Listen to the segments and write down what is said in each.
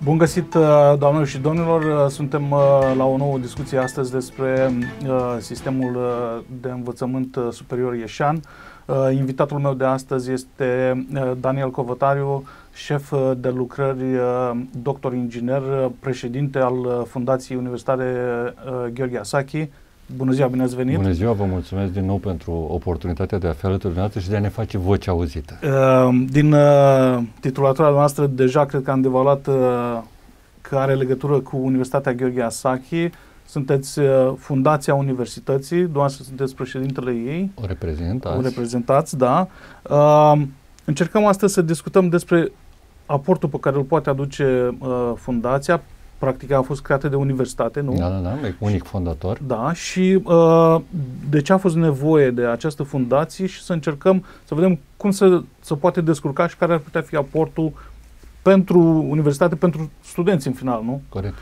Bun găsit, doamnelor și domnilor! Suntem la o nouă discuție astăzi despre sistemul de învățământ superior ieșean. Invitatul meu de astăzi este Daniel Covătariu, șef de lucrări, doctor inginer, președinte al Fundației Universitare Gheorghe Asachi. Bună ziua, bine ați venit! Bună ziua, vă mulțumesc din nou pentru oportunitatea de a fi alături de noastră și de a ne face voce auzită. Din titulatura noastră deja cred că am devalat că are legătură cu Universitatea Gheorghe Asachi. Sunteți fundația universității, dumneavoastră sunteți președintele ei. O reprezentați. O reprezentați, da. Încercăm astăzi să discutăm despre aportul pe care îl poate aduce fundația. Practic a fost creată de universitate, nu? Da, unic fondator. Da, și de ce a fost nevoie de această fundație și să încercăm să vedem cum se poate descurca și care ar putea fi aportul pentru universitate, pentru studenți în final, nu? Corect.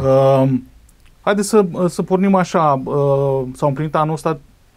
Haideți să pornim așa, s-au împlinit anul ăsta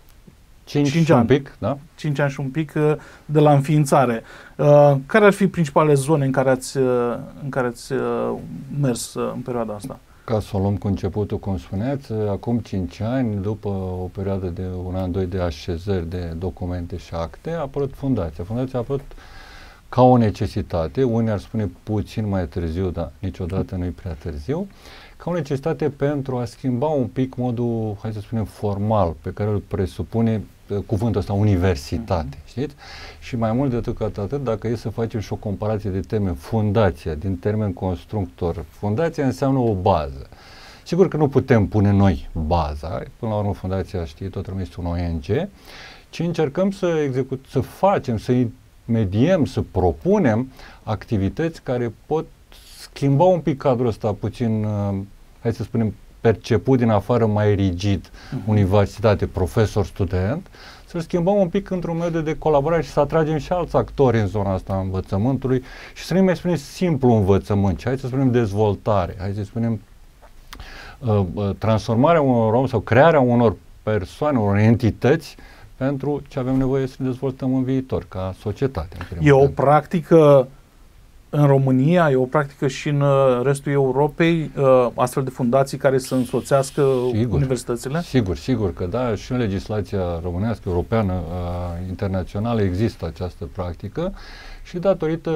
5 ani. Un pic, da? 5 ani și un pic de la înființare. Care ar fi principalele zone în care ați mers în perioada asta? Ca să o luăm cu începutul, cum spuneați, acum 5 ani, după o perioadă de un an, doi de așezări de documente și acte, a apărut fundația. Fundația a apărut ca o necesitate, unii ar spune puțin mai târziu, dar niciodată nu-i prea târziu, ca o necesitate pentru a schimba un pic modul, hai să spunem, formal, pe care îl presupune cuvântul ăsta, universitate, știți? Și mai mult decât atât, dacă e să facem și o comparație de termen, fundația, din termen constructor, fundația înseamnă o bază. Sigur că nu putem pune noi baza, până la urmă fundația, știi, toată lumea este un ONG, ci încercăm să facem, să mediem, să propunem activități care pot schimba un pic cadrul ăsta puțin, hai să spunem, perceput din afară mai rigid, universitate, profesor, student, să-l schimbăm un pic într-un mediu de colaborare și să atragem și alți actori în zona asta a învățământului și să nu mai spunem simplu învățământ, ci hai să spunem dezvoltare, hai să spunem transformarea unor om sau crearea unor persoane, unor entități pentru ce avem nevoie să dezvoltăm în viitor, ca societate. E o practică în România, e o practică și în restul Europei, astfel de fundații care să însoțească universitățile? Sigur că da, și în legislația românească, europeană, internațională există această practică și datorită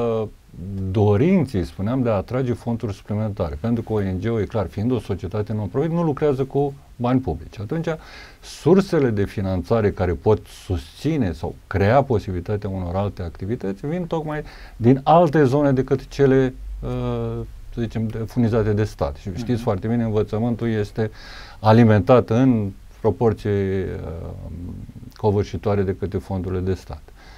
dorinței, spuneam, de a atrage fonduri suplimentare. Pentru că ONG-ul, e clar, fiind o societate non-profit, nu lucrează cu bani publici. Atunci, sursele de finanțare care pot susține sau crea posibilitatea unor alte activități vin tocmai din alte zone decât cele, să zicem, furnizate de stat. Și știți foarte bine, învățământul este alimentat în proporție covârșitoare de către fondurile de stat.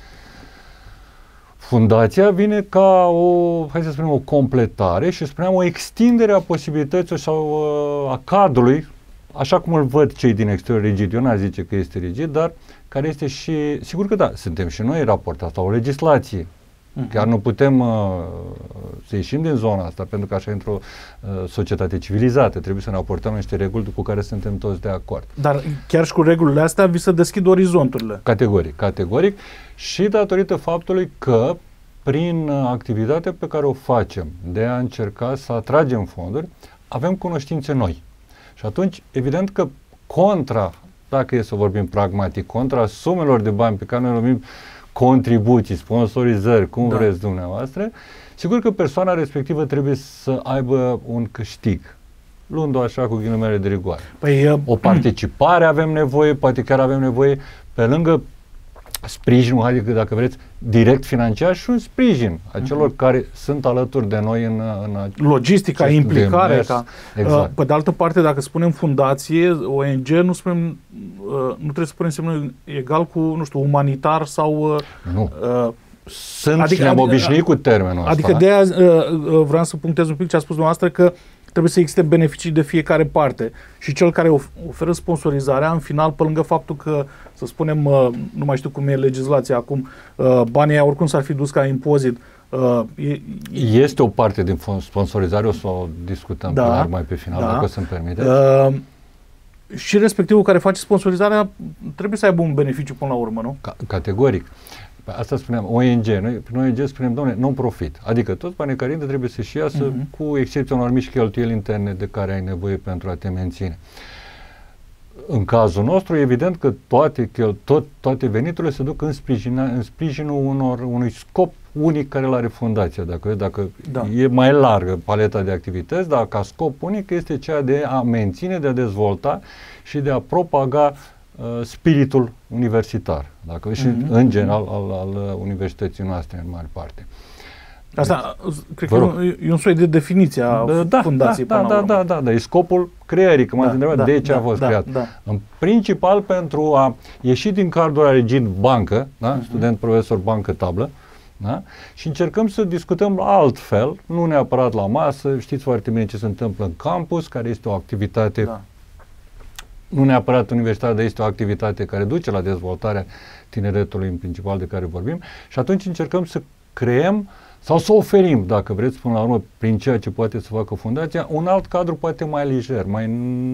Fundația vine ca o, hai să spunem, o completare și spuneam o extindere a posibilităților sau a cadrului, așa cum îl văd cei din exterior rigid. Eu n-aș zice că este rigid, dar care este și, sigur că da, suntem și noi raportați la o legislație. Chiar nu putem să ieșim din zona asta, pentru că așa într-o societate civilizată trebuie să ne raportăm niște reguli cu care suntem toți de acord. Dar chiar și cu regulile astea vi se deschid orizonturile. Categoric. Și datorită faptului că prin activitatea pe care o facem de a încerca să atragem fonduri, avem cunoștințe noi. Și atunci, evident că dacă e să vorbim pragmatic, contra sumelor de bani pe care noi le numim contribuții, sponsorizări, cum vreți dumneavoastră, sigur că persoana respectivă trebuie să aibă un câștig, luând-o așa cu ghilimele de rigoare. O participare avem nevoie, poate chiar avem nevoie, pe lângă sprijinul, dacă vreți, direct financiar și un sprijin a celor care sunt alături de noi în logistica, implicarea. Exact. Pe de altă parte, dacă spunem fundație, ONG, nu trebuie să spunem semnul egal cu, nu știu, umanitar sau... Nu. Și ne-am obișnuit cu termenul ăsta. Adică de aia vreau să punctez un pic ce a spus dumneavoastră, că trebuie să existe beneficii de fiecare parte. Și cel care oferă sponsorizarea, în final, pe lângă faptul că, să spunem, nu mai știu cum e legislația acum, banii aia oricum s-ar fi dus ca impozit. Este o parte din sponsorizare, o să o discutăm mai pe final, dacă o să-mi permiteți. Și respectivul care face sponsorizarea trebuie să aibă un beneficiu până la urmă, nu? Categoric. Asta spuneam, ONG. Noi prin ONG spunem, dom'le, non-profit. Adică toți banii care intră trebuie să-și iasă cu excepția unor mici cheltuieli interne de care ai nevoie pentru a te menține. În cazul nostru, evident că toate veniturile se duc în sprijinul unui scop unic care îl are fundația. Dacă e mai largă paleta de activități, dar ca scop unic este ceea de a menține, de a dezvolta și de a propaga spiritul universitar, și în general al universității noastre în mare parte. Asta, cred că e un soi de definiție a fundației. Da, e scopul creării, că m-ați întrebat de ce a fost creat. În principal pentru a ieși din cadrul rigid bancă, student, profesor, bancă, tablă, și încercăm să discutăm altfel, nu neapărat la masă, știți foarte bine ce se întâmplă în campus, care este o activitate, nu neapărat universitară, dar este o activitate care duce la dezvoltarea tineretului în principal de care vorbim, și atunci încercăm să creăm sau să oferim, dacă vreți, până la urmă, prin ceea ce poate să facă fundația, un alt cadru poate mai lejer, mai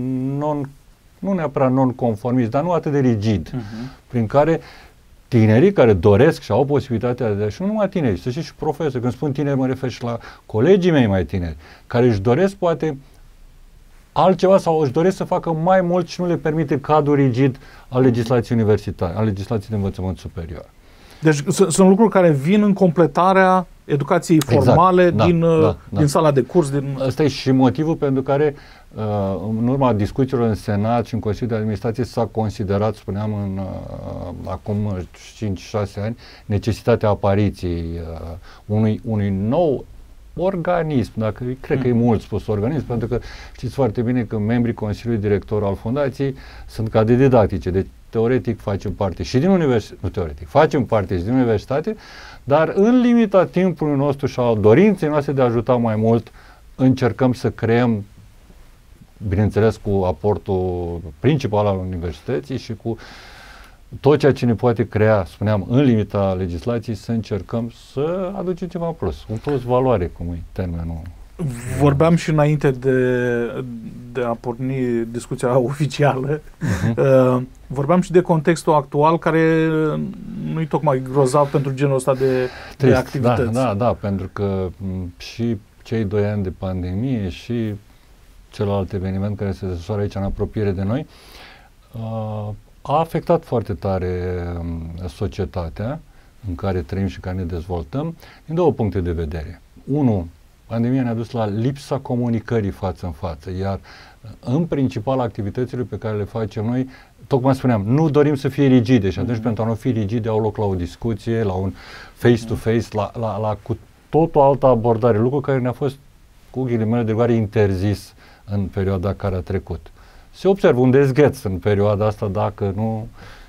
nu neapărat non-conformist, dar nu atât de rigid, prin care tinerii care doresc și au posibilitatea de și nu numai tineri, să știți și profesori, când spun tineri mă refer și la colegii mei mai tineri, care își doresc poate altceva sau își doresc să facă mai mult și nu le permite cadrul rigid al legislației universitare, al legislației de învățământ superior. Deci sunt lucruri care vin în completarea educației formale din sala de curs. Ăsta e și motivul pentru care în urma discuțiilor în Senat și în Consiliul de Administrație s-a considerat, spuneam, acum 5-6 ani, necesitatea apariției unui nou organism, cred că e mult spus organism, pentru că știți foarte bine că membrii Consiliului Director al Fundației sunt cadre didactice, deci teoretic facem parte și din universitate, facem parte și din universitate, dar în limita timpului nostru și al dorinței noastre de a ajuta mai mult, încercăm să creăm, bineînțeles cu aportul principal al universității și cu tot ceea ce ne poate crea, spuneam, în limita legislației, să încercăm să aducem ceva în plus, un plus valoare, cum e termenul. Vorbeam și înainte de a porni discuția oficială, vorbeam și de contextul actual, care nu e tocmai grozav pentru genul ăsta de activități. Da, pentru că și cei 2 ani de pandemie și celălalt eveniment care se desfășoară aici în apropiere de noi, a afectat foarte tare societatea în care trăim și care ne dezvoltăm, din 2 puncte de vedere. 1, pandemia ne-a dus la lipsa comunicării față în față, iar în principal activitățile pe care le facem noi, tocmai spuneam, nu dorim să fie rigide și atunci pentru a nu fi rigide au loc la o discuție, la un face-to-face, la cu totul altă abordare, lucru care ne-a fost, cu ghilimele de rigoare, interzis în perioada care a trecut. Se observă un dezgheț în perioada asta, dacă nu...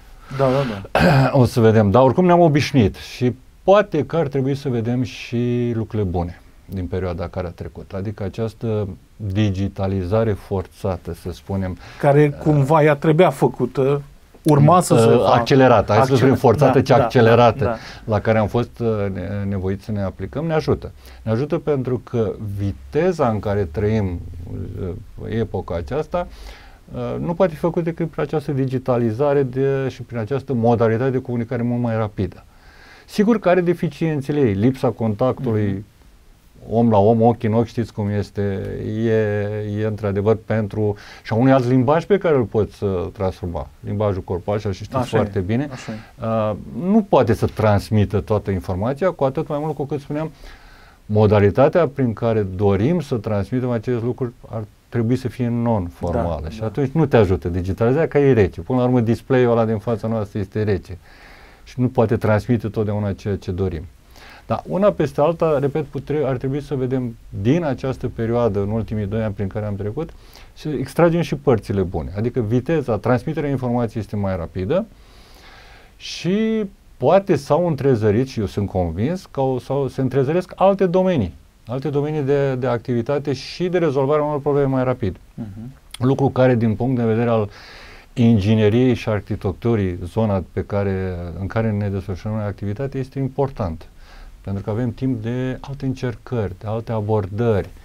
O să vedem, dar oricum ne-am obișnuit și poate că ar trebui să vedem și lucrurile bune din perioada care a trecut. Adică această digitalizare forțată, să spunem... Care cumva ea trebuia făcută, urma să se facă. Accelerată, hai să spunem forțată, ci accelerată, la care am fost nevoiți să ne aplicăm, ne ajută. Ne ajută pentru că viteza în care trăim epoca aceasta nu poate fi făcut decât prin această digitalizare și prin această modalitate de comunicare mult mai rapidă. Sigur că are deficiențele ei, lipsa contactului om la om, ochi în ochi, știți cum este, e într-adevăr pentru... și a unui alt limbaj pe care îl poți transforma, limbajul corporal, și știți foarte bine, nu poate să transmită toată informația, cu atât mai mult cu cât spuneam, modalitatea prin care dorim să transmitem acest lucru ar trebui să fie non-formală și atunci nu te ajută digitalizarea, că e rece. Până la urmă, display-ul ăla din fața noastră este rece și nu poate transmite totdeauna ceea ce dorim. Dar una peste alta, repet, ar trebui să vedem din această perioadă, în ultimii 2 ani prin care am trecut, să extragem și părțile bune. Adică viteza, transmiterea informației este mai rapidă și poate s-au întrezărit, și eu sunt convins, sau se întrezăresc alte domenii de activitate și de rezolvarea unor probleme mai rapid. Lucru care, din punct de vedere al ingineriei și arhitecturii, zona în care ne desfășurăm activitate, este important. Pentru că avem timp de alte încercări, de alte abordări,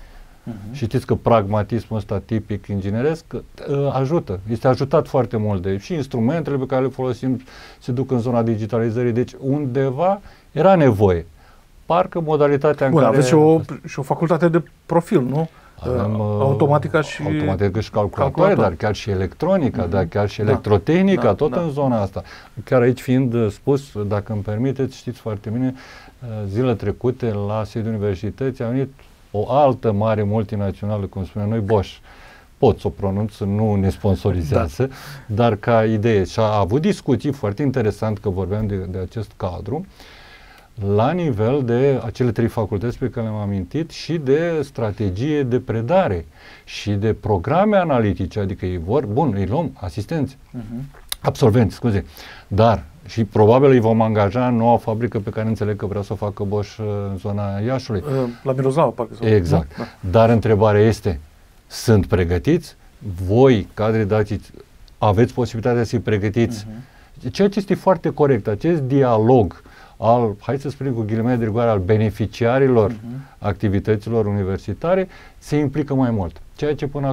Și știți că pragmatismul ăsta tipic ingineresc ajută. Este ajutat foarte mult de și instrumentele pe care le folosim se duc în zona digitalizării. Deci undeva era nevoie. Parcă modalitatea în care... Aveți și o facultate de profil, nu? Avem automatică și calculatoare, dar chiar și electronica, dar chiar și electrotehnica, tot în zona asta. Chiar aici fiind spus, dacă îmi permiteți, știți foarte bine, zilele trecute la sediul universității a venit o altă mare multinațională, cum spunem noi, Bosch. Pot să o pronunț, nu ne sponsorizează, dar ca idee. Și a avut discuții foarte interesant, că vorbeam de acest cadru, la nivel de acele 3 facultăți pe care le-am amintit și de strategie de predare și de programe analitice, adică ei îi luăm asistenți, absolvenți, scuze, dar și probabil îi vom angaja în noua fabrică pe care înțeleg că vrea să o facă Bosch în zona Iașului. La Miroslava, parcă. Exact. Dar întrebarea este, sunt pregătiți? Voi, cadre didactici, aveți posibilitatea să-i pregătiți? Ceea ce este foarte corect, acest dialog hai să spunem cu ghilimele de rigoare, al beneficiarilor activităților universitare, se implică mai mult. Ceea ce până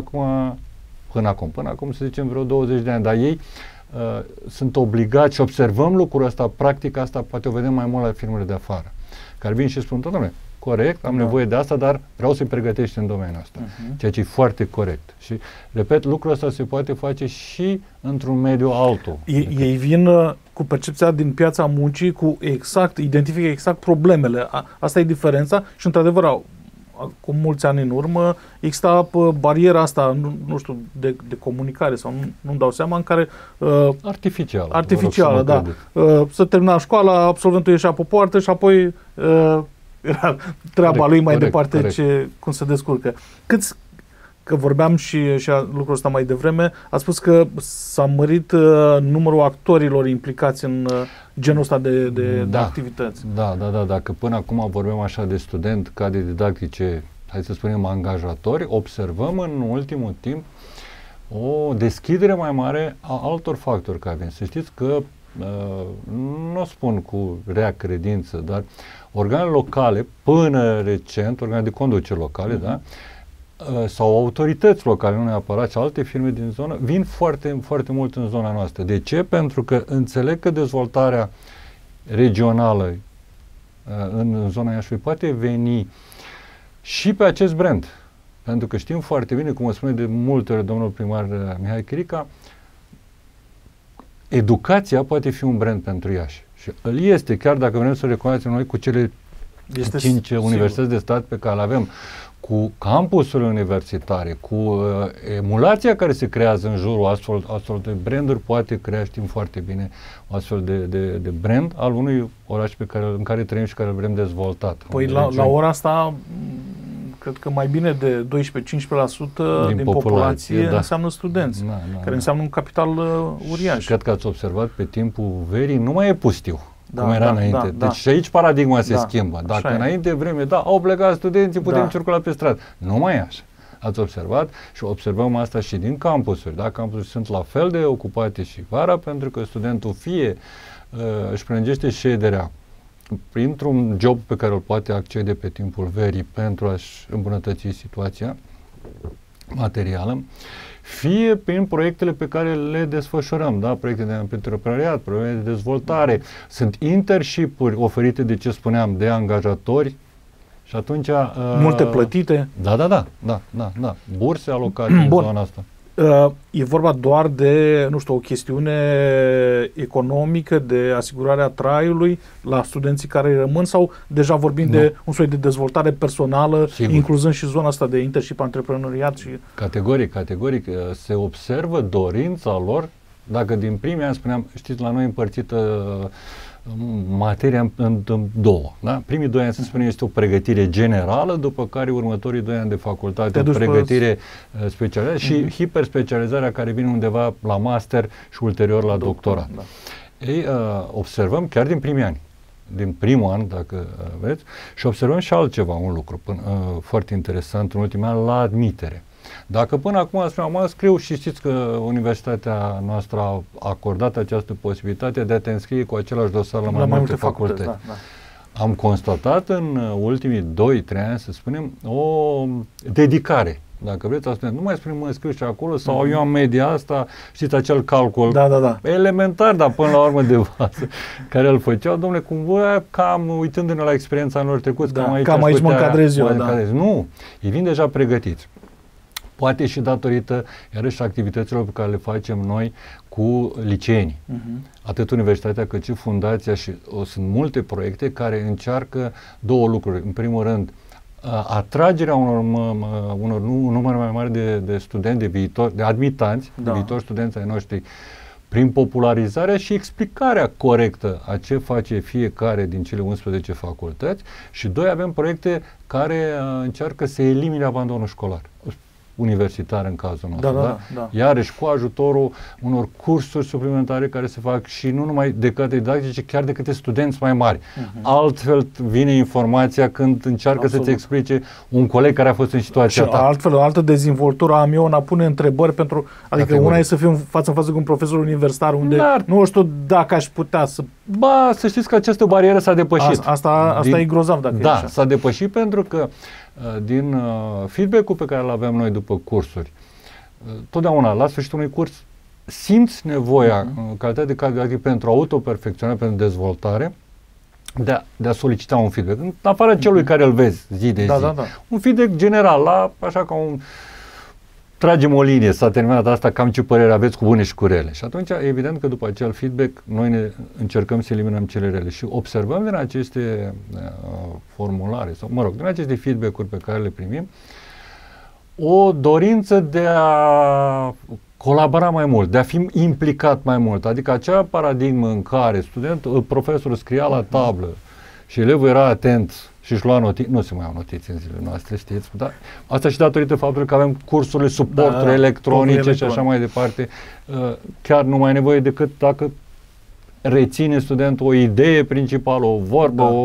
acum, să zicem, vreo 20 de ani, dar ei sunt obligați și observăm lucrul ăsta, practica asta, poate o vedem mai mult la firmele de afară, care vin și spun, dom'le, corect, am nevoie de asta, dar vreau să-i pregătești în domeniul ăsta. Ceea ce e foarte corect. Și, repet, lucrul ăsta se poate face și într-un mediu altul. Ei vin cu percepția din piața muncii, identifică exact problemele. Asta e diferența și, într-adevăr, cu mulți ani în urmă, exista bariera asta, nu știu, de comunicare sau nu-mi dau seama, în care... Artificială, da. Să termina școala, absolventul ieșea pe poartă și apoi era treaba lui mai departe cum se descurcă. Că vorbeam și lucrul ăsta mai devreme, a spus că s-a mărit numărul actorilor implicați în genul ăsta de activități. Da. Dacă până acum vorbeam așa de student, cadre didactice, hai să spunem angajatori, observăm în ultimul timp o deschidere mai mare a altor factori care vin. Să știți că, nu o spun cu rea credință, dar organele locale, până recent, organele de conducere locale, da, sau autorități locale, nu neapărat, și alte firme din zonă, vin foarte, foarte mult în zona noastră. De ce? Pentru că înțeleg că dezvoltarea regională în zona Iașului poate veni și pe acest brand. Pentru că știm foarte bine, cum o spune de multe ori domnul primar Mihai Chirica, educația poate fi un brand pentru Iași. Și îl este, chiar dacă vrem să recunoaștem noi cu cele 5 universități de stat pe care le avem, cu campusurile universitare, cu emulația care se creează în jurul astfel de branduri, poate crea, știm foarte bine, o astfel de brand al unui oraș în care trăim și care îl vrem dezvoltat. Păi la ora asta, cred că mai bine de 12-15% din populație înseamnă studenți, care înseamnă un capital uriaș. Și cred că ați observat, pe timpul verii nu mai e pustiu. Cum era înainte. Deci și aici paradigma se schimbă. Dacă înainte vreme, au plecat studenții, putem circula pe stradă. Nu mai e așa. Ați observat? Și observăm asta și din campusuri. Campusurile sunt la fel de ocupate și vara, pentru că studentul fie își prelungește șederea printr-un job pe care îl poate accede pe timpul verii pentru a-și îmbunătăți situația materială, fie prin proiectele pe care le desfășurăm, proiecte de antreprenoriat, proiecte de dezvoltare, sunt internship-uri oferite de ce spuneam, de angajatori și atunci... multe plătite. Da. Burse alocate în zona asta. E vorba doar de, nu știu, o chestiune economică, de asigurarea traiului la studenții care rămân, sau deja vorbim de un soi de dezvoltare personală, incluzând și zona asta de internship, antreprenoriat? Categoric se observă dorința lor, dacă din primii ani spuneam, știți, la noi împărțită materia în două. Primii 2 ani, să spunem, este o pregătire generală, după care următorii 2 ani de facultate, o pregătire specializată și hiperspecializarea care vine undeva la master și ulterior la doctorat. Ei, observăm chiar din primii ani, din primul an, dacă vreți, și observăm și altceva, un lucru foarte interesant în ultimii ani, la admitere. Dacă până acum mă scriu și știți că universitatea noastră a acordat această posibilitate de a te înscrie cu același dosar la mai multe facultăți. am constatat în ultimii 2-3 ani, să spunem, o dedicare. Dacă vreți, asta nu mai spunem, mă scriu și acolo, sau eu am media asta, știți, acel calcul elementar, dar până la urmă de bază, care îl făceau, domnule, cumva, cam uitându-ne la experiența anilor trecuți, cam aici mă încadrez eu. Nu, ei vin deja pregătiți. Poate și datorită, iarăși, activităților pe care le facem noi cu liceenii. Atât universitatea cât și fundația, și sunt multe proiecte care încearcă două lucruri. În primul rând, atragerea unor număr mai mare de studenți, de viitor, de admitanți, de viitori studenți ai noștri, prin popularizarea și explicarea corectă a ce face fiecare din cele 11 facultăți, și doi, avem proiecte care încearcă să elimine abandonul școlar. Universitar în cazul nostru, iarăși cu ajutorul unor cursuri suplimentare care se fac și nu numai de către didactice, ci chiar de către studenți mai mari. Altfel vine informația când încearcă să-ți explice un coleg care a fost în situația ta. Altfel, o altă dezvoltură am eu în a pune întrebări pentru, adică una e să fiu față în față cu un profesor universitar unde nu știu dacă aș putea să... Să știți că această barieră s-a depășit. Asta e grozav dacă e așa. S-a depășit pentru că din feedback-ul pe care îl avem noi după cursuri, totdeauna, la sfârșitul unui curs, simți nevoia, în calitate de cadru pentru autoperfecționare, pentru dezvoltare, de a solicita un feedback. În afară celui care îl vezi zi de zi. Un feedback general, așa ca un... Tragem o linie, s-a terminat asta, cam ce părere aveți cu bune și cu rele. Și atunci, evident că după acel feedback, noi ne încercăm să eliminăm cele rele. Și observăm din aceste formulare, sau din aceste feedback-uri pe care le primim, o dorință de a colabora mai mult, de a fi implicat mai mult. Adică acea paradigmă în care profesorul scria la tablă și elevul era atent și își lua notițe, nu se mai au notițe în zilele noastre, știți, dar asta și datorită faptului că avem cursurile, suporturi electronice și așa mai departe. Chiar nu mai e nevoie decât dacă reține studentul o idee principală, o vorbă,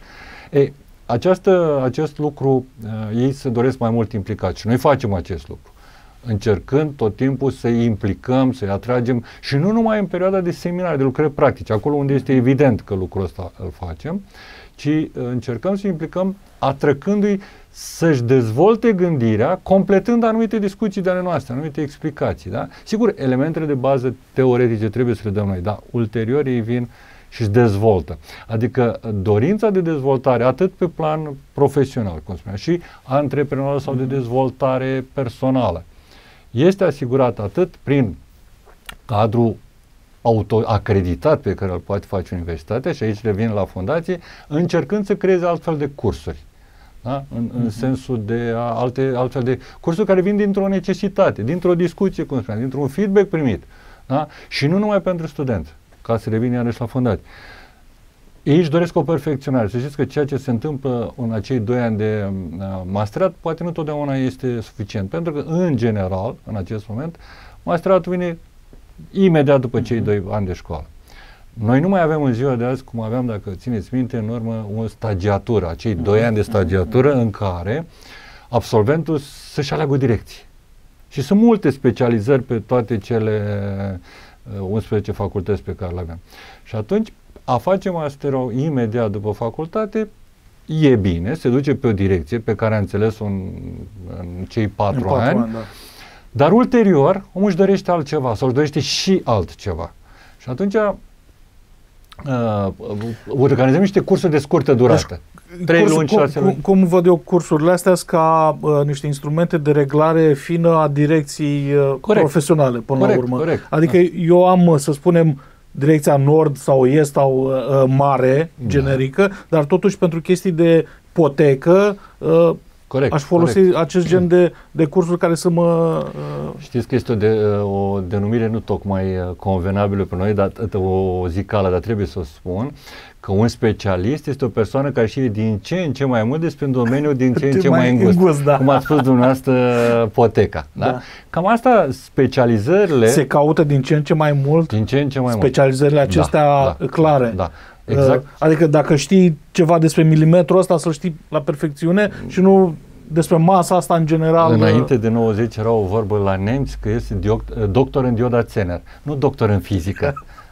acest lucru, ei se doresc mai mult implicat și noi facem acest lucru, încercând tot timpul să-i implicăm, să-i atragem, și nu numai în perioada de seminare, de lucrări practice, acolo unde este evident că lucrul ăsta îl facem, ci încercăm să implicăm atrăgându-i să-și dezvolte gândirea, completând anumite discuții de ale noastre, anumite explicații. Da? Sigur, elementele de bază teoretice trebuie să le dăm noi, dar ulterior ei vin și își dezvoltă. Adică dorința de dezvoltare, atât pe plan profesional, cum spuneam, și antreprenorial sau de dezvoltare personală, este asigurată atât prin cadrul acreditat pe care îl poate face universitatea, și aici revin la fundație, încercând să creeze altfel de cursuri. Da? În sensul de altfel de cursuri care vin dintr-o necesitate, dintr-o discuție, cum spuneam, dintr-un feedback primit. Da? Și nu numai pentru studenți, ca să revin iarăși la fundație. Ei își doresc o perfecționare. Să știți că ceea ce se întâmplă în acei 2 ani de masterat poate nu totdeauna este suficient, pentru că, în general, în acest moment, masteratul vine imediat după cei 2 ani de școală. Noi nu mai avem în ziua de azi, cum aveam, dacă țineți minte, în urmă, o stagiatură, acei 2 ani de stagiatură în care absolventul să-și aleagă o direcție. Și sunt multe specializări pe toate cele 11 facultăți pe care le avem. Și atunci, a face masterul imediat după facultate e bine, se duce pe o direcție pe care a înțeles-o în cei 4 ani, dar ulterior omul își dorește altceva sau își dorește și altceva. Și atunci organizăm niște cursuri de scurtă durată. 3 luni, 6 luni. Cum văd eu cursurile astea ca niște instrumente de reglare fină a direcției profesionale, până la urmă. Adică eu am, să spunem, direcția nord sau est sau mare, generică, dar totuși pentru chestii de potecă aș folosi acest gen de cursuri care să mă... Știți că este o denumire nu tocmai convenabilă pe noi, dar o zicală, dar trebuie să o spun, că un specialist este o persoană care știe din ce în ce mai mult despre un domeniu din ce în ce mai îngust. Cum ați spus dumneavoastră, poteca. Da? Cam asta, specializările... Se caută din ce în ce mai mult, din ce în ce mai specializările acestea clare. Da. Exact. Adică dacă știi ceva despre milimetrul ăsta, să știi la perfecțiune și nu despre masa asta în general. Înainte de 90 era o vorbă la nemți că este doctor în dioda Zener, nu doctor în fizică.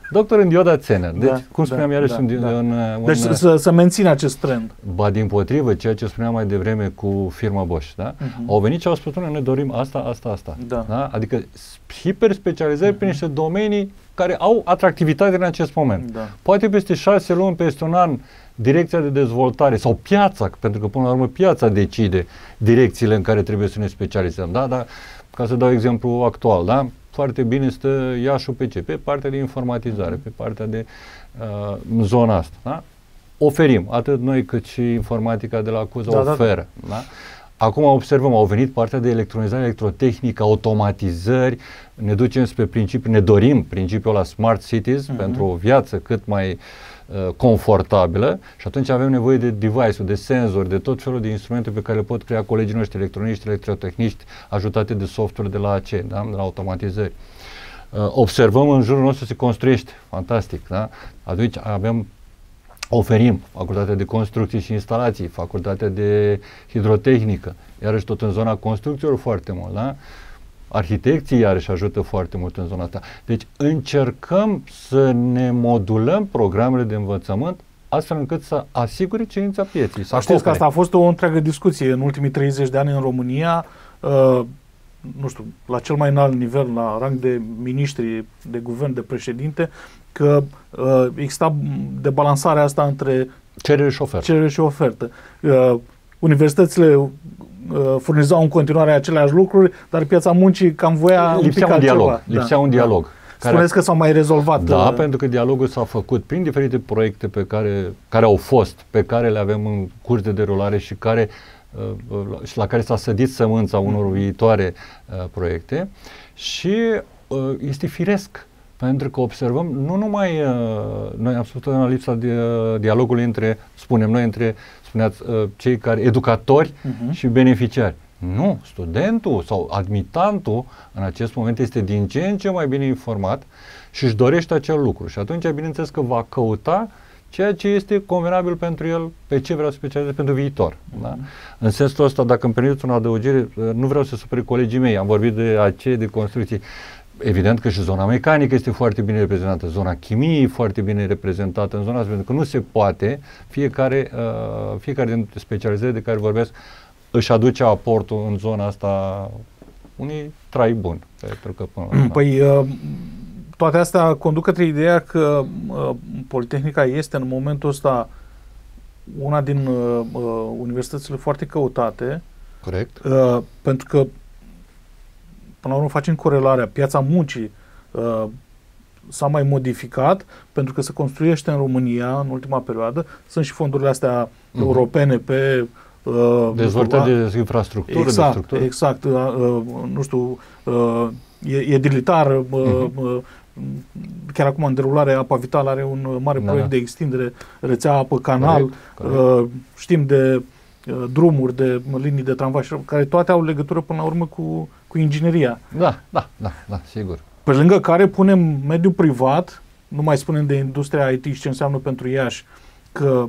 Doctor în dioda Zener. Deci, cum spuneam iarăși, deci să mențină acest trend. Ba dimpotrivă, ceea ce spuneam mai devreme cu firma Bosch, da? Au venit și au spus, noi dorim asta. Da? Adică hiperspecializări prin niște domenii care au atractivitate în acest moment. Da. Poate peste 6 luni, peste un an, direcția de dezvoltare sau piața, pentru că până la urmă piața decide direcțiile în care trebuie să ne specializăm. Da? Dar, ca să dau exemplu actual, da? Foarte bine stă Iașul pe ce? Pe partea de informatizare, pe partea de zona asta. Da? Oferim, atât noi cât și informatica de la Cuza oferă. Da? Acum observăm, au venit partea de electronizare, electrotehnică, automatizări, ne ducem spre principiu, ne dorim principiul la Smart Cities pentru o viață cât mai confortabilă și atunci avem nevoie de device-uri, de senzori, de tot felul de instrumente pe care le pot crea colegii noștri electroniști, electrotehniști, ajutate de software de la AC, da? De la automatizări. Observăm în jurul nostru se construiește, fantastic, da? Atunci oferim facultatea de construcții și instalații, facultatea de hidrotehnică, iarăși tot în zona construcțiilor foarte mult, da? Arhitecții iarăși ajută foarte mult în zona asta. Deci încercăm să ne modulăm programele de învățământ astfel încât să asigure cerința pieței. Știți că asta a fost o întreagă discuție în ultimii 30 de ani în România, nu știu, la cel mai înalt nivel, la rang de miniștri, de guvern, de președinte, că exista debalansarea asta între cerere și ofertă. Universitățile furnizau în continuare aceleași lucruri, dar piața muncii cam voia Lipsea un dialog. Spuneți că s-au mai rezolvat. Da, pentru că dialogul s-a făcut prin diferite proiecte care au fost, pe care le avem în curs de derulare și și la care s-a sădit sămânța unor viitoare proiecte și este firesc. Pentru că observăm, nu numai, noi am spus în lipsa dialogului între cei care, educatori și beneficiari. Nu, studentul sau admitantul în acest moment este din ce în ce mai bine informat și își dorește acel lucru. Și atunci, bineînțeles că va căuta ceea ce este convenabil pentru el, pe ce vrea să specializeze pentru viitor. Da? În sensul ăsta, dacă îmi permiteți o adăugire, nu vreau să superi colegii mei, am vorbit de AC, de construcții. Evident că și zona mecanică este foarte bine reprezentată, zona chimiei foarte bine reprezentată în zona asta, pentru că nu se poate, fiecare dintre specializări de care vorbesc își aduce aportul în zona asta unui trai bun. Pentru că, păi, toate astea conduc către ideea că Politehnica este în momentul ăsta una din universitățile foarte căutate. Corect. Pentru că până la urmă facem corelarea, piața muncii s-a mai modificat pentru că se construiește în România în ultima perioadă. Sunt și fondurile astea europene pe dezvoltare de infrastructură. Exact. Nu știu, edilitar, chiar acum în derulare Apa Vitală are un mare proiect de extindere, rețea apă-canal, știm de drumuri, de linii de tramvai, care toate au legătură până la urmă cu ingineria. Da, sigur. Pe lângă care punem mediul privat, nu mai spunem de industria IT și ce înseamnă pentru Iași, că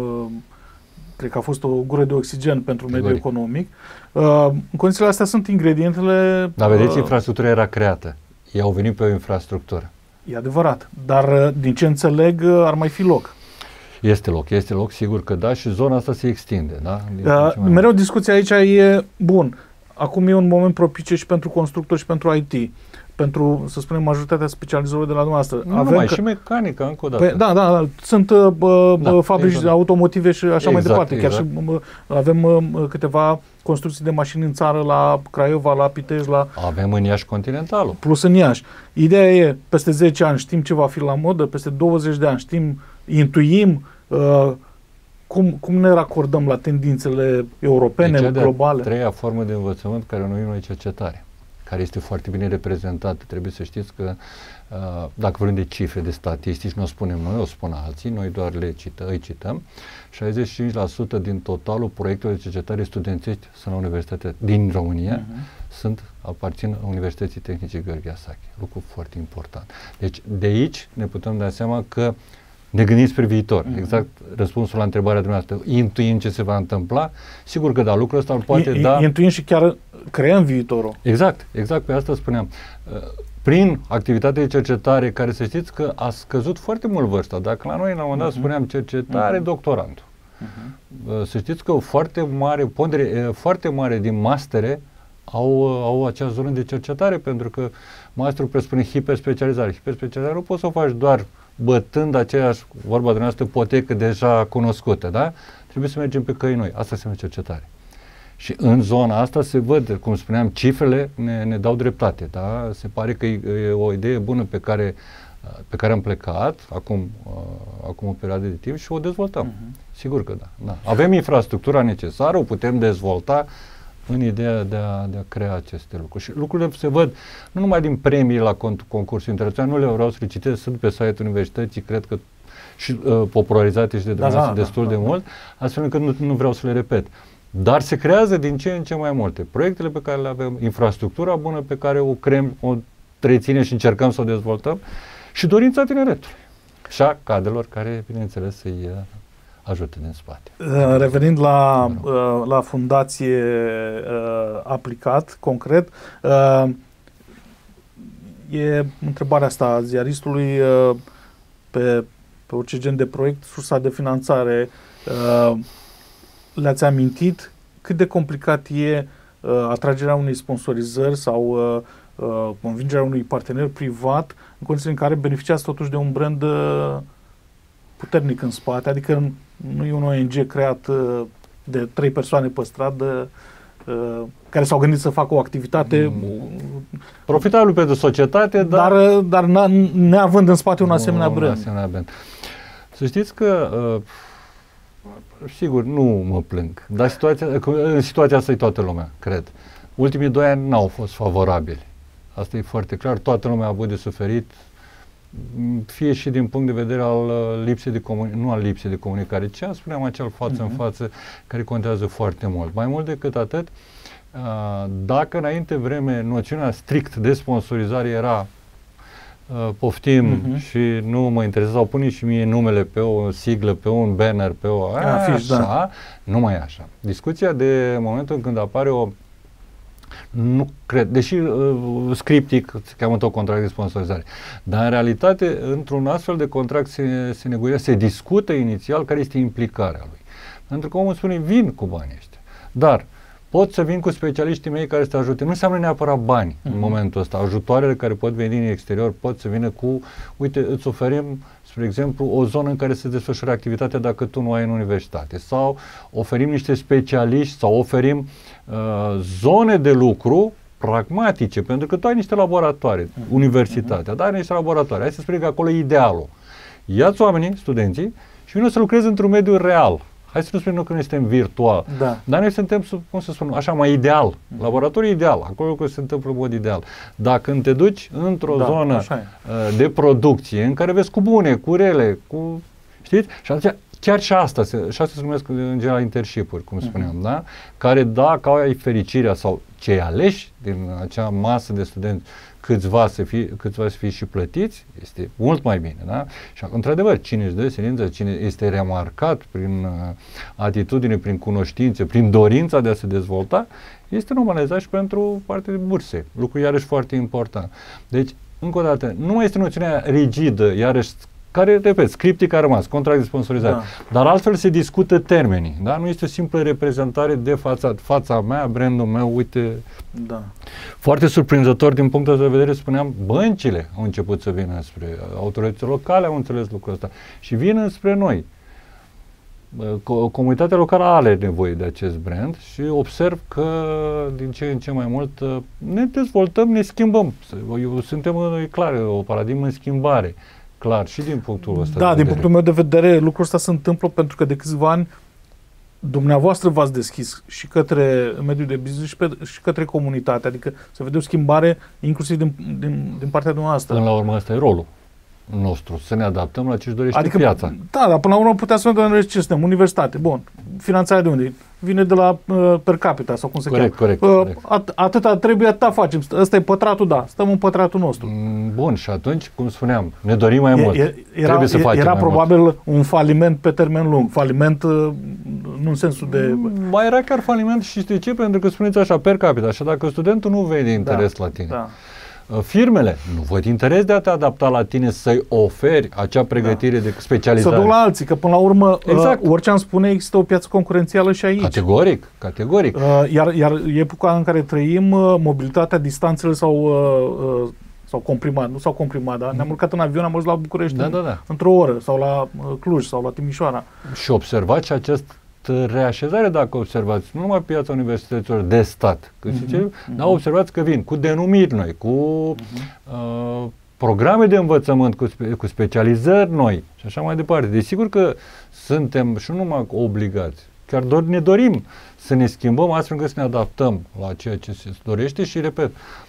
cred că a fost o gură de oxigen pentru mediul economic. În condițiile astea sunt ingredientele... Dar vedeți, infrastructura era creată. Ei au venit pe o infrastructură. E adevărat. Dar din ce înțeleg, ar mai fi loc. Este loc, sigur că da, și zona asta se extinde. Da? Mereu discuția aici e, bun, acum e un moment propice și pentru constructori și pentru IT, pentru, să spunem, majoritatea specializărilor de la dumneavoastră. Și mecanică, încă o dată. Da, sunt fabrici de automotive și așa mai departe. Chiar și avem câteva construcții de mașini în țară, la Craiova, la Pitești, avem în Iași Continentalul. Plus în Iași. Ideea e, peste 10 ani știm ce va fi la modă, peste 20 de ani intuim cum ne racordăm la tendințele europene, globale. Deci, treia formă de învățământ care o numim noi cercetare, care este foarte bine reprezentată. Trebuie să știți că dacă vorbim de cifre, de statistici, nu o spunem noi, o spun alții, noi doar îi cităm. 65% din totalul proiectelor de cercetare studențești sunt la Universitatea din România, aparțin Universității Tehnice Gheorghe Asache. Lucru foarte important. Deci de aici ne putem da seama că ne gândim spre viitor. Exact răspunsul la întrebarea dumneavoastră. Intuim ce se va întâmpla. Sigur că da, lucrul ăsta îl poate da. Intuim și chiar creăm viitorul. Exact, pe asta spuneam. prin activitatea de cercetare, care să știți că a scăzut foarte mult vârsta. Dacă la noi, la un moment dat, spuneam cercetare, doctorantul. Să știți că o foarte mare pondere, foarte mare din mastere au acea zonă de cercetare, pentru că masterul presupune hiperspecializare. Hiperspecializare nu poți să o faci doar bătând aceeași, vorba de noastră, potecă deja cunoscută, da? Trebuie să mergem pe căi noi. Asta înseamnă cercetare. Și în zona asta se văd, cum spuneam, cifrele ne dau dreptate, da? Se pare că e o idee bună pe care am plecat acum o perioadă de timp și o dezvoltăm. Sigur că da. Avem infrastructura necesară, o putem dezvolta în ideea de a crea aceste lucruri. Și lucrurile se văd nu numai din premii la concursul internațional, nu le vreau să le citesc, sunt pe site-ul universității, cred că și popularizate și de dumneavoastră destul de mult, astfel încât nu vreau să le repet. Dar se creează din ce în ce mai multe. Proiectele pe care le avem, infrastructura bună pe care o creăm, o întreținem și încercăm să o dezvoltăm și dorința tineretului și a cadrelor care, bineînțeles, să-i ajute din spate. Revenind la fundație aplicat, concret, e întrebarea asta a ziaristului pe orice gen de proiect, sursa de finanțare. Le-ați amintit cât de complicat e atragerea unei sponsorizări sau convingerea unui partener privat în condiții în care beneficiați totuși de un brand puternic în spate, adică nu e un ONG creat de 3 persoane pe stradă care s-au gândit să facă o activitate profitabilă pentru societate, dar neavând în spate un asemenea brand. Să știți că sigur, nu mă plâng, dar în situația asta e toată lumea, cred. Ultimii 2 ani n-au fost favorabili. Asta e foarte clar, toată lumea a avut de suferit, fie și din punct de vedere al lipsei de comunicare, nu al lipsei de comunicare, ci spuneam acel față în față care contează foarte mult. Mai mult decât atât, dacă înainte vreme noțiunea strict de sponsorizare era poftim și nu mă interesează, sau pune și mie numele pe o siglă, pe un banner, pe o așa, nu mai e așa. Discuția de momentul când apare nu cred, deși scriptic se cheamă tot contract de sponsorizare, dar în realitate într-un astfel de contract se negociază, se discută inițial care este implicarea lui. Pentru că omul spune, vin cu banii ăștia, dar pot să vin cu specialiștii mei care să te ajute. Nu înseamnă neapărat bani în momentul ăsta. Ajutoarele care pot veni din exterior pot să vină cu, uite, îți oferim, spre exemplu, o zonă în care să desfășoare activitatea dacă tu nu ai în universitate. Sau oferim niște specialiști sau oferim zone de lucru pragmatice, pentru că tu ai niște laboratoare, universitatea, dar ai niște laboratoare. Hai să spunem că acolo e idealul. Ia-ți oamenii, studenții, și vină să lucrezi într-un mediu real. Hai să nu spunem că noi suntem virtual, dar noi suntem, cum să spun, așa mai ideal, laboratoriu ideal, acolo că se întâmplă în mod ideal. Dar când te duci într-o zonă de producție în care vezi cu bune, cu rele, cu, știți? Și atunci chiar și asta se numesc în general internship-uri, cum spuneam, da? Care dacă ai fericirea sau cei aleși din acea masă de studenți, câțiva să fie și plătiți, este mult mai bine, da? Și într-adevăr, cine își dă silință, cine este remarcat prin atitudine, prin cunoștințe, prin dorința de a se dezvolta, este normalizat și pentru partea de burse. Lucru iarăși foarte important. Deci, încă o dată, nu mai este noțiunea rigidă, iarăși, care, repet, scriptic a rămas, contract de sponsorizare. Dar altfel se discută termenii, da? Nu este o simplă reprezentare de fața mea, brandul meu, uite. Foarte surprinzător din punctul de vedere, spuneam, băncile au început să vină spre autoritățile locale, au înțeles lucrul ăsta și vin spre noi. Comunitatea locală are nevoie de acest brand și observ că din ce în ce mai mult ne dezvoltăm, ne schimbăm. Suntem, e clar, o paradigmă în schimbare. Clar, și din punctul ăsta de vedere. Din punctul meu de vedere, lucrul ăsta se întâmplă pentru că de câțiva ani dumneavoastră v-ați deschis și către mediul de business și către comunitate, adică să vedeți o schimbare inclusiv din partea dumneavoastră. Până la urmă, ăsta e rolul nostru, să ne adaptăm la ce-și dorește piața. Da, dar până la urmă putea să ne dorește ce suntem, universitate, bun, finanțarea de unde? Vine de la per capita sau cum se cheamă. Corect. Atâta trebuie, atâta facem. Ăsta e pătratul, da, stăm în pătratul nostru. Bun, și atunci, cum spuneam, ne dorim mai mult. Trebuie să facem era mai probabil mult. un faliment pe termen lung. Faliment nu în sensul de... Mai era chiar faliment și știi ce? Pentru că spuneți așa, per capita. Și dacă studentul nu vede interes la tine, Firmele nu văd interes de a te adapta la tine să-i oferi acea pregătire de specializare. Să duc la alții, că până la urmă, exact. orice am spune, există o piață concurențială și aici. Categoric. Iar epoca în care trăim, mobilitatea, distanțele s-au comprimat, nu s-au comprimat, dar ne-am urcat în avion, am ajuns la București într-o oră, sau la Cluj, sau la Timișoara. Și observați și acest reașezare, dacă observați, nu numai piața universităților de stat, dar observați că vin cu denumiri noi, cu programe de învățământ, cu specializări noi și așa mai departe. Desigur că suntem și nu numai obligați, chiar ne dorim să ne schimbăm astfel încât să ne adaptăm la ceea ce se dorește și, repet,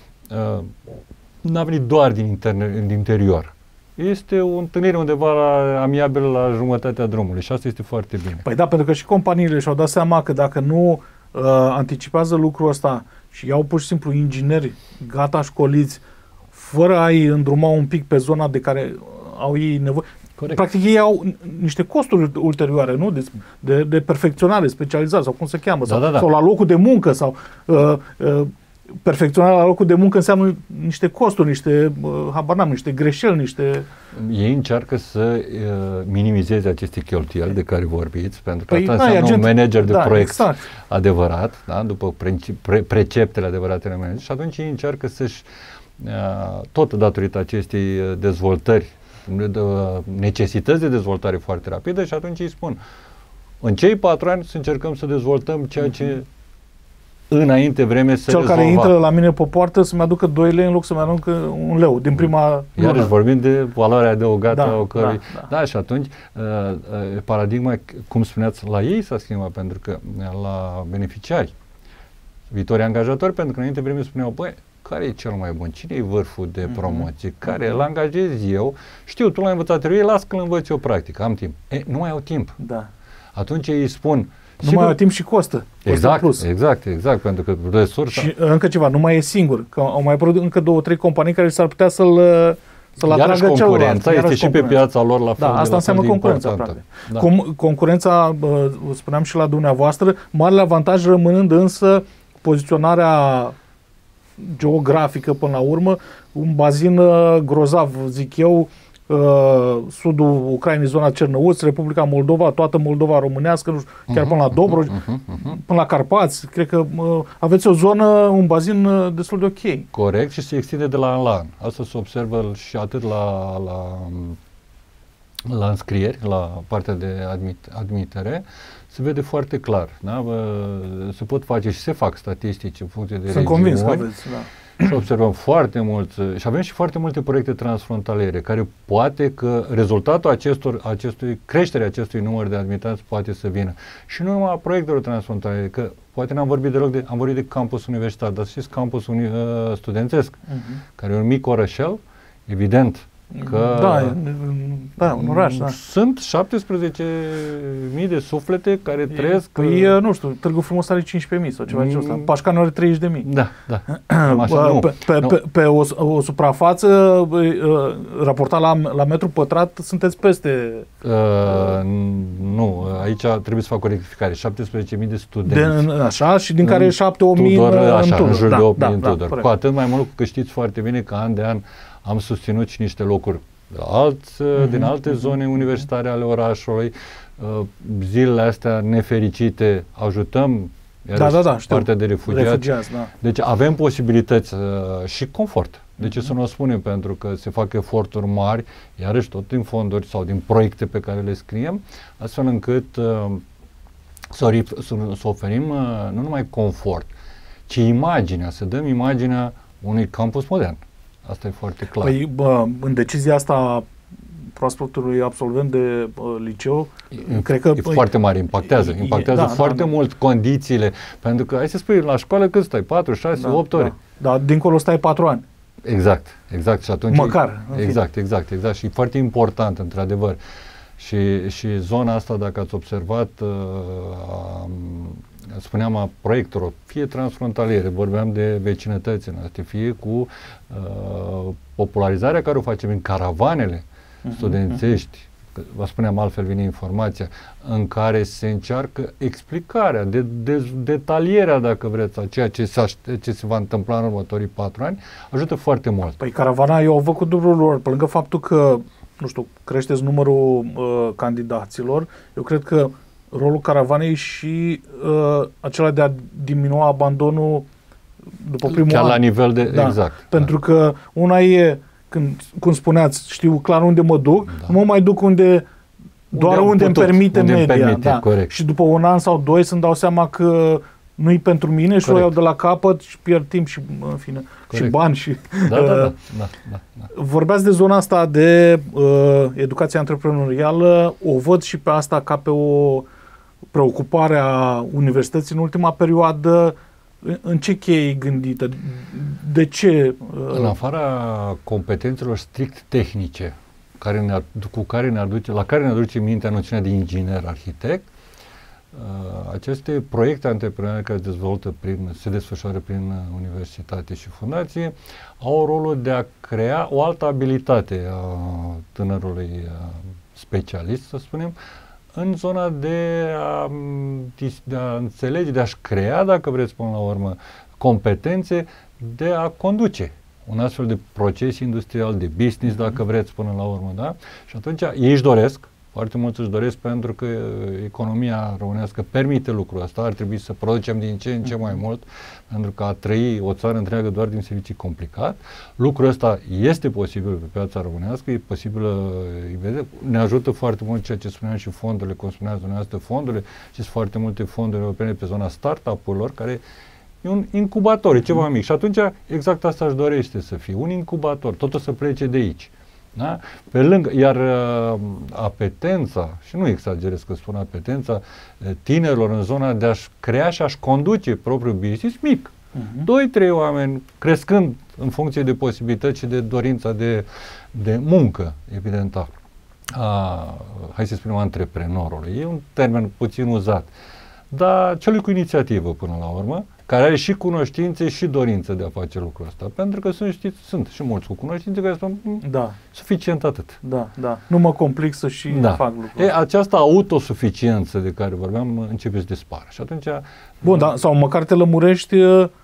n-a venit doar din interior. Este o întâlnire undeva amiabilă la jumătatea drumului și asta este foarte bine. Păi da, pentru că și companiile și-au dat seama că dacă nu anticipează lucrul ăsta și iau pur și simplu ingineri gata școliți, fără a-i îndruma un pic pe zona de care au ei nevoie. Corect. Practic ei au niște costuri ulterioare, nu? De perfecționare, specializare sau cum se cheamă, sau la locul de muncă sau perfecționarea la locul de muncă înseamnă niște costuri, niște greșeli, Ei încearcă să minimizeze aceste cheltuieli de care vorbiți, pentru că asta înseamnă un manager de proiect adevărat, da? După preceptele adevărate de manager, și atunci ei încearcă să-și, tot datorită acestei dezvoltări, necesități de dezvoltare foarte rapidă, și atunci îi spun, în cei 4 ani să încercăm să dezvoltăm ceea ce înainte vreme să rezolva. Cel care intră la mine pe poartă să-mi aducă 2 lei în loc să-mi aducă 1 leu din prima lună. Iarăși vorbim de valoarea adăugată a oricărui. Da, și atunci paradigma, cum spuneați, la ei s-a schimbat, pentru că la beneficiari, viitorii angajatori, pentru că înainte vreme spuneau, băi, care e cel mai bun? Cine e vârful de promoție? Care îl angajez eu? Știu, tu l-ai învățat eu, las că îl învăț eu practic, am timp. Nu mai au timp. Da. Atunci ei spun, nu mai au timp și costă. Exact, pentru că resursa... Și încă ceva, nu mai e singur, că au mai apărut încă 2-3 companii care s-ar putea să-l atragă celălalt. Concurența este și pe piața lor la fel. Da, asta înseamnă concurența, practic. Da. Concurența, spuneam și la dumneavoastră, marele avantaj rămânând însă poziționarea geografică până la urmă, un bazin grozav, zic eu, sudul Ucrainei, zona Cernăuț, Republica Moldova, toată Moldova românească, nu știu, chiar până la Dobroj, până la Carpați. Cred că aveți o zonă, un bazin destul de ok. Corect, și se extinde de la an la an. Asta se observă și atât la înscrieri, la partea de admitere, se vede foarte clar. Da? Se pot face și se fac statistici în funcție de regiuni. Sunt convins că aveți, da. Și observăm foarte mult și avem și foarte multe proiecte transfrontaliere care poate că rezultatul creșterea acestui număr de admitanți poate să vină. Și nu numai proiectelor transfrontaliere, că poate n-am vorbit deloc am vorbit de campus universitar, dar știți campus studențesc, care e un mic orășel, evident că un oraș, da. Sunt 17.000 de suflete care trăiesc... Păi, nu știu, Târgu Frumos are 15.000 sau ceva de ăsta. Pașcanu are 30.000. Da. Pe o suprafață raportat la metru pătrat sunteți peste... Nu, aici trebuie să fac o rectificare. 17.000 de studenți. Așa, și din care 7-8.000 în jur de 8.000 în Tudor. Cu atât mai mult că știți foarte bine că an de an am susținut și niște locuri din alte zone universitare ale orașului. Zilele astea nefericite ajutăm partea de refugiați. Deci avem posibilități și confort. De ce să nu o spunem? Pentru că se fac eforturi mari, iarăși tot din fonduri sau din proiecte pe care le scriem, astfel încât să oferim nu numai confort, ci să dăm imaginea unui campus modern. Asta e foarte clar. Păi, în decizia asta proaspătului absolvent de liceu, cred că... E foarte mare, impactează foarte mult condițiile, pentru că, hai să spui, la școală cât stai? 4, 6, 8 ore? Da, dincolo stai 4 ani. Exact. Și atunci... Măcar. Exact. Și e foarte important, într-adevăr. Și zona asta, dacă ați observat, spuneam a proiectelor, fie transfrontaliere, vorbeam de vecinătăți în astea, fie cu popularizarea care o facem în caravanele studențești, vă spuneam, altfel vine informația, în care se încearcă explicarea, detalierea, dacă vreți, a ceea ce se va întâmpla în următorii 4 ani, ajută foarte mult. Păi caravana, eu o văd cu dublul lor, pe lângă faptul că, nu știu, creșteți numărul candidaților, eu cred că rolul caravanei și acela de a diminua abandonul după primul chiar an. La nivel de... Da, exact. pentru că una e, când, cum spuneați, știu clar unde mă duc, nu mă mai duc doar unde îmi permite media. Da. Corect. Și după 1 an sau 2 să-mi dau seama că nu-i pentru mine și o iau de la capăt și pierd timp și, în fine, și bani. Și, da. Vorbeați de zona asta de educație antreprenorială, o văd și pe asta ca pe o preocupare a universității în ultima perioadă. În ce cheie e gândită? De ce? În afara competențelor strict tehnice, la care ne aduce mintea noțiunea de inginer-arhitect, aceste proiecte antreprenoriale care se desfășoară prin universitate și fundație au rolul de a crea o altă abilitate a tânărului specialist, să spunem, în zona de a înțelege, de a-și crea, dacă vreți până la urmă, competențe de a conduce un astfel de proces industrial, de business, dacă vreți până la urmă, da? Și atunci ei își doresc, foarte mulți își doresc, pentru că economia românească permite lucrul ăsta, ar trebui să producem din ce în ce mai mult, pentru că a trăi o țară întreagă doar din servicii complicat. Lucrul ăsta este posibil pe piața românească, e posibil, ne ajută foarte mult ceea ce spuneam și fondurile, cum spuneați dumneavoastră, fondurile, și sunt foarte multe fonduri europene pe zona startup-urilor, care e un incubator, e ceva mic. Și atunci exact asta își dorește să fie, un incubator, totul să plece de aici. Da? Pe lângă, iar apetența, și nu exagerez că spun apetența, tinerilor în zona de a-și crea și a-și conduce propriul business mic. 2-3 oameni crescând în funcție de posibilități și de dorința de muncă, evident, hai să spunem, antreprenorului. E un termen puțin uzat, dar celui cu inițiativă până la urmă, care are și cunoștințe și dorință de a face lucrul ăsta. Pentru că sunt și mulți cu cunoștințe care spun suficient atât. Da. Nu mă complic să și fac lucrul ăsta. Această autosuficiență de care vorbeam începe să dispară. Și atunci... Bun, sau măcar te lămurești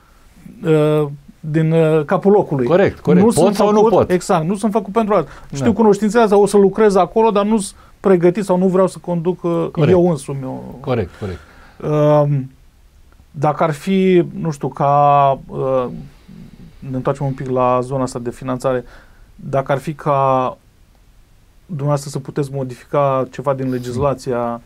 din capul locului. Corect. Pot sau nu pot. Exact, nu sunt făcut pentru asta. Știu cunoștințele astea, o să lucrez acolo, dar nu-s pregătit sau nu vreau să conduc eu însumi. Corect. Dacă ar fi, nu știu, ca ne întoarcem un pic la zona asta de finanțare, dacă ar fi ca dumneavoastră să puteți modifica ceva din legislația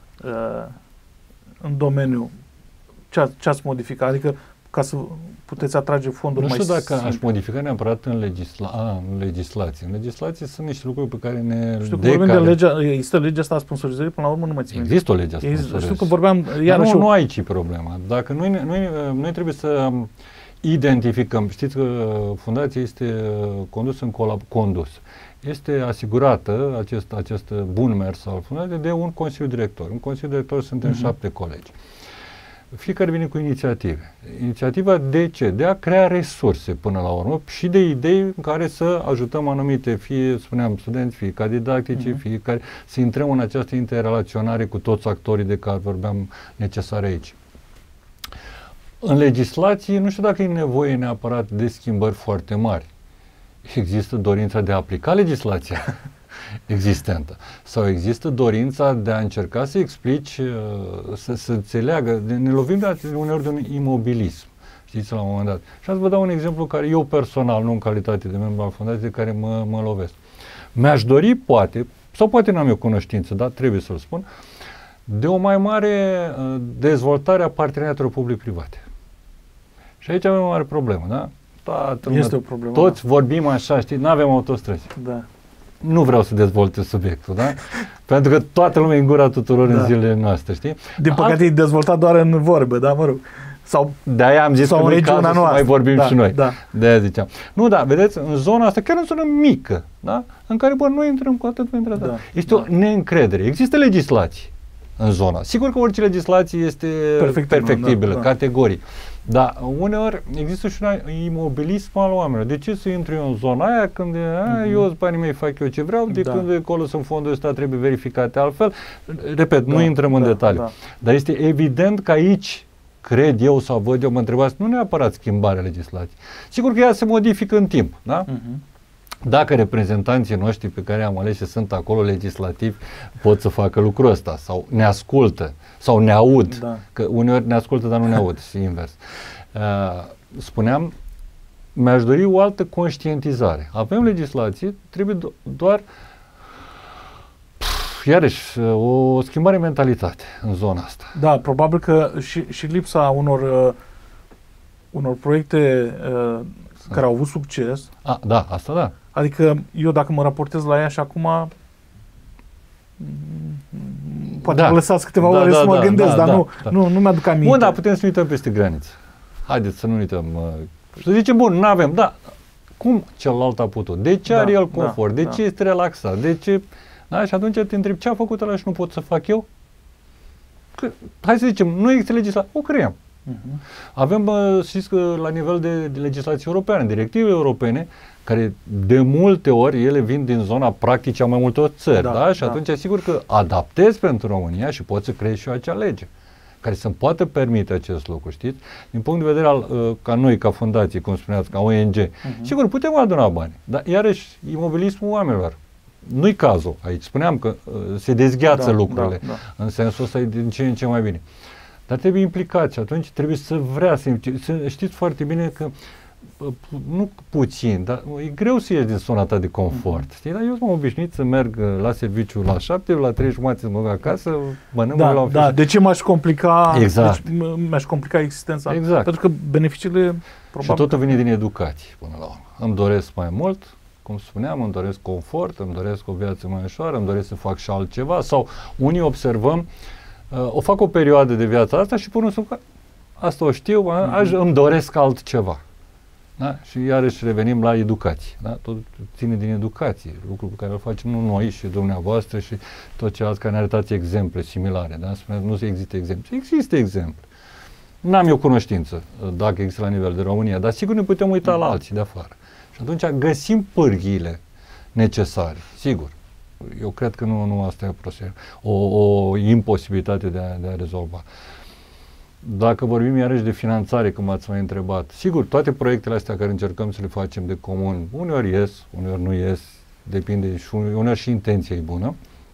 în domeniu, ce ați modifica? Adică ca să puteți atrage fonduri mai simple. Nu știu dacă aș modifica neapărat în legislație. În legislație sunt niște lucruri pe care ne... Știu că vorbim de legea, există legea asta a sponsorizării, până la urmă nu mai țin. Există o lege a sponsorizării. Știu că vorbeam... Nu aici e problema. Dacă noi trebuie să identificăm, știți că fundația este condusă este asigurată acest bun mers al fundației de un consiliu director. În consiliu director suntem 7 colegi. Fiecare vine cu inițiative. Inițiativa de ce? De a crea resurse până la urmă și de idei în care să ajutăm anumite, fie, spuneam, studenți, fie ca didactici, fie care să intrăm în această interrelaționare cu toți actorii de care vorbeam necesare aici. În legislație, nu știu dacă e nevoie neapărat de schimbări foarte mari. Există dorința de a aplica legislația existentă. Sau există dorința de a încerca să explici, să înțeleagă, ne lovim uneori de un imobilism, știți, la un moment dat. Și ați vă dau un exemplu care eu personal, nu în calitate de membru al fundației, care mă lovesc. Mi-aș dori, poate, sau poate n-am eu cunoștință, dar trebuie să-l spun, de o mai mare dezvoltare a parteneriatelor public-private. Și aici avem o mare problemă, da? Este o problemă. Toți vorbim așa, știi, n-avem autostrăzi. Da. Nu vreau să dezvolte subiectul, da? Pentru că toată lumea e în gura tuturor în zilele noastre, știi? Din păcate e dezvoltat doar în vorbe, da, mă rog. Sau de-aia am zis că nu-i cazul să mai vorbim și noi. Da. De-aia ziceam. Nu, da, vedeți, în zona asta, chiar în zona mică, da? În care, noi intrăm cu atât pentru asta. Este o neîncredere. Există legislații. în zona. Sigur că orice legislație este perfectibilă, categoric. Dar uneori există și un imobilism al oamenilor. De ce să intru eu în zona aia când eu sunt banii mei, fac eu ce vreau, de când acolo sunt fondul ăsta trebuie verificate altfel. Repet, nu intrăm în detaliu. Dar este evident că aici, cred eu sau văd eu, mă întrebați, nu neapărat schimbarea legislației. Sigur că ea se modifică în timp, da? Dacă reprezentanții noștri pe care am ales și sunt acolo legislativi pot să facă lucrul ăsta sau ne ascultă sau ne aud, că uneori ne ascultă, dar nu ne aud, și invers. Spuneam, mi-aș dori o altă conștientizare. Avem legislație, trebuie doar iarăși o schimbare de mentalitate în zona asta. Da, probabil că și lipsa unor proiecte care au avut succes. Da, asta da. Adică eu dacă mă raportez la ea și acum poate mă lăsați câteva ore să mă gândesc, dar nu mi-aduc aminte. Bun, dar putem să nu uităm peste graniță. Haideți să nu uităm. Să zicem, bun, nu avem, da. Cum celălalt a putut? De ce are el confort? De ce este relaxat? De ce... Da? Și atunci te întreb, ce a făcut ăla și nu pot să fac eu? Că, hai să zicem, nu există legislație, o creăm. Avem, știți că la nivel de legislație europeană, directive europene, care de multe ori ele vin din zona practice a mai multor țări, da? Și atunci sigur că adaptezi pentru România și poți să creezi și o acea lege care să-mi poată permite acest lucru, știți? Din punct de vedere ca noi, ca fundație, cum spuneați, ca ONG, sigur, putem aduna bani, dar iarăși imobilismul oamenilor. Nu-i cazul aici. Spuneam că se dezgheață lucrurile. În sensul ăsta e din ce în ce mai bine. Dar trebuie implicați și atunci trebuie să vrea să știți foarte bine că nu puțin, dar e greu să ieși din zona ta de confort. Știi? Dar eu m-am obișnuit să merg la serviciu la 7, la 3 jumate să mă duc acasă, mănânc la un de ce m-aș complica? Exact. Deci, mi-aș complica existența? Exact. Pentru că beneficiile probabil... Și totul vine din educație până la urmă. Îmi doresc mai mult, cum spuneam, îmi doresc confort, îmi doresc o viață mai ușoară, îmi doresc să fac și altceva. Sau unii observăm, o fac o perioadă de viața asta și până să asta o știu, îmi doresc altceva. Da? Și iarăși revenim la educație. Da? Tot ține din educație, lucru pe care îl facem nu noi și dumneavoastră și toți ceilalți care ne arătați exemple similare. Da? Spuneți, nu există exemple. Există exemple. N-am eu cunoștință dacă există la nivel de România, dar sigur ne putem uita la alții de afară. Și atunci găsim pârghiile necesare, sigur. Eu cred că nu asta e o imposibilitate de a rezolva. Dacă vorbim iarăși de finanțare, cum ați mai întrebat, sigur, toate proiectele astea care încercăm să le facem de comun, uneori ies, uneori nu ies, depinde și uneori și intenția e bună.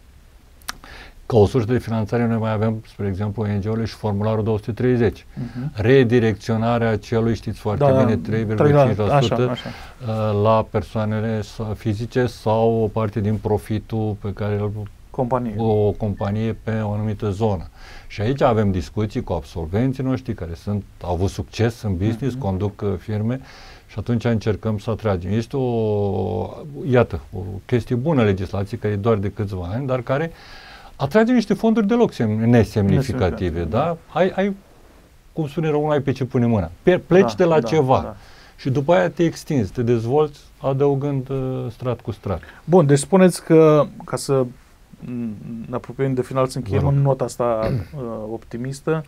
Ca o sursă de finanțare noi mai avem, spre exemplu, ONG-urile și formularul 230. Redirecționarea celui, știți foarte bine, 3,5% la persoanele fizice sau o parte din profitul pe care o companie pe o anumită zonă. Și aici avem discuții cu absolvenții noștri care au avut succes în business, conduc firme și atunci încercăm să atragem. Este o chestie bună legislație, care e doar de câțiva ani, dar care atrage niște fonduri deloc nesemnificative, da? Ai, cum spune românul, ai pe ce pune mâna. Pleci de la ceva și după aia te extinzi, te dezvolți adăugând strat cu strat. Bun, deci spuneți că, ca să ne apropiem de final, să încheiem în nota asta optimistă,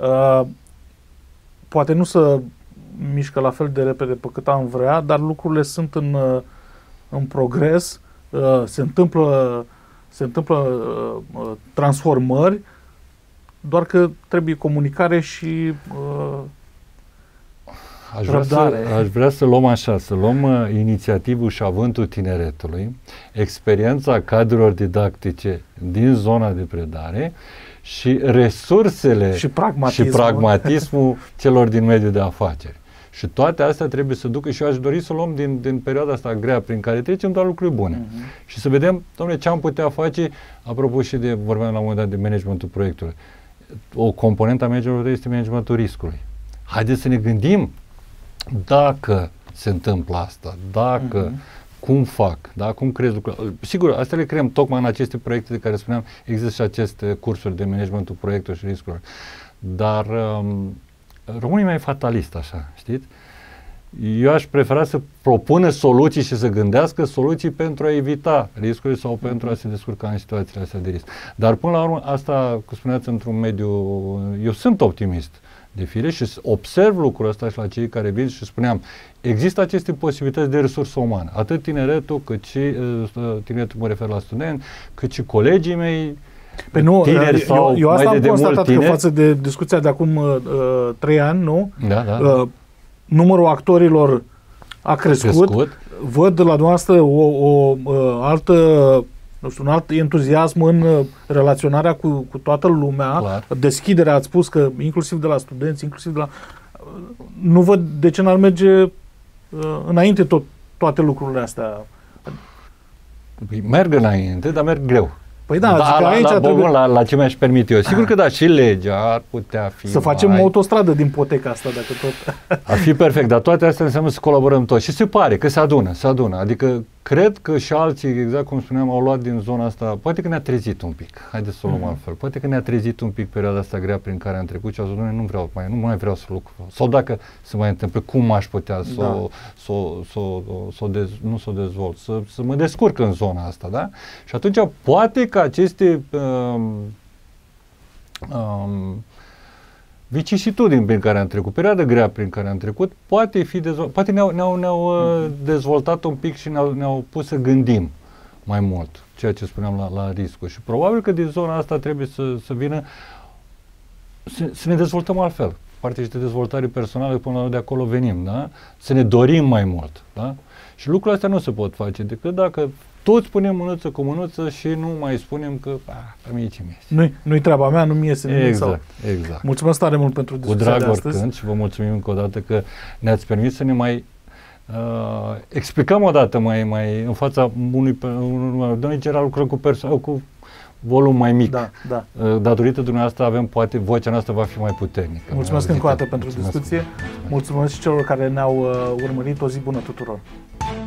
poate nu să mișcă la fel de repede pe cât am vrea, dar lucrurile sunt în progres, se întâmplă transformări, doar că trebuie comunicare și răbdare. Aș vrea să luăm așa, să luăm inițiativul și avântul tineretului, experiența cadrelor didactice din zona de predare și resursele și pragmatismul celor din mediul de afaceri. Și toate astea trebuie să ducă, și eu aș dori să luăm din perioada asta grea prin care trecem doar lucruri bune. Și să vedem, dom'le, ce am putea face, apropo și vorbeam la un moment dat de managementul proiectului. O componentă a managementului este managementul riscului. Haideți să ne gândim dacă se întâmplă asta, dacă, cum fac, da, cum creez lucrurile. Sigur, astea le creăm tocmai în aceste proiecte de care spuneam, există și aceste cursuri de managementul proiectului și riscurilor. Dar românii mai fatalist, așa, știți? eu aș prefera să propună soluții și să gândească soluții pentru a evita riscurile sau pentru a se descurca în situațiile astea de risc. Dar până la urmă, asta, cum spuneați, într-un mediu, eu sunt optimist de fire și observ lucrul ăsta și la cei care vin și spuneam, există aceste posibilități de resursă umană, atât tineretul, cât și, tineretul mă refer la studenți, cât și colegii mei, Păi nu, eu asta am de constatat tineri, că față de discuția de acum 3 ani, nu? Da. Numărul actorilor a crescut. Văd la dumneavoastră o altă, nu știu, un alt entuziasm în relaționarea cu toată lumea. Clar. Deschiderea, ați spus că inclusiv de la studenți, inclusiv de la... Nu văd de ce n-ar merge înainte toate lucrurile astea. Merg înainte, dar merg greu. Păi da, aici la ce mi-aș permite eu. Sigur că da, și legea ar putea fi să facem o autostradă din poteca asta, dacă tot... Ar fi perfect, dar toate astea înseamnă să colaborăm toți. Și se pare că se adună. Adică cred că și alții, exact cum spuneam, au luat din zona asta, poate că ne-a trezit un pic, haideți să o luăm altfel, poate că ne-a trezit un pic perioada asta grea prin care am trecut și au zis, nu mai vreau să lucru. Sau dacă se mai întâmplă, cum aș putea să o dezvolt, să mă descurc în zona asta, da? Și atunci poate că aceste vicisitudini prin care am trecut, perioada grea prin care am trecut, poate ne-au dezvoltat un pic și ne-au pus să gândim mai mult, ceea ce spuneam la riscuri. Și probabil că din zona asta trebuie să vină să ne dezvoltăm altfel. Partea de dezvoltare personală, până la de acolo venim, da? Să ne dorim mai mult, da? Și lucrurile astea nu se pot face decât dacă toți punem mânuță cu mânuță și nu mai spunem că pe mie ce mi-e. Nu-i treaba mea, nu mi iese nimic. Exact. Mulțumesc tare mult pentru discuția de astăzi. Cu drag oricând și vă mulțumim încă o dată că ne-ați permis să ne mai explicăm o dată mai în fața unui general lucrăm cu volum mai mic. Da. Datorită dumneavoastră avem, poate, vocea noastră va fi mai puternică. Mulțumesc încă o dată pentru discuție. Mulțumesc și celor care ne-au urmărit. O zi bună tuturor.